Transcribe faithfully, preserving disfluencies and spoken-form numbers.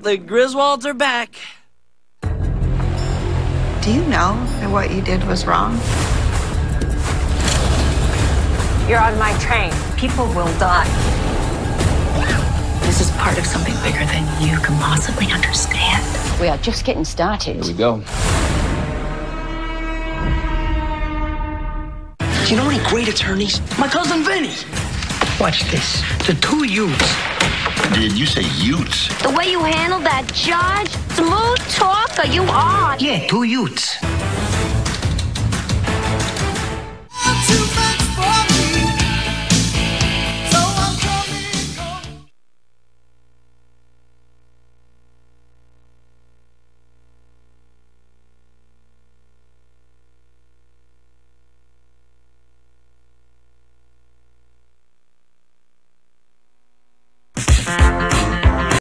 the Griswolds are back. Do you know that what you did was wrong? You're on my train. People will die. This is part of something bigger than you can possibly understand. We are just getting started. Here we go. Do you know any great attorneys? My cousin Vinny. Watch this. The two youths. Did you say Utes? The way you handle that judge, smooth talker you are. Yeah, two youths.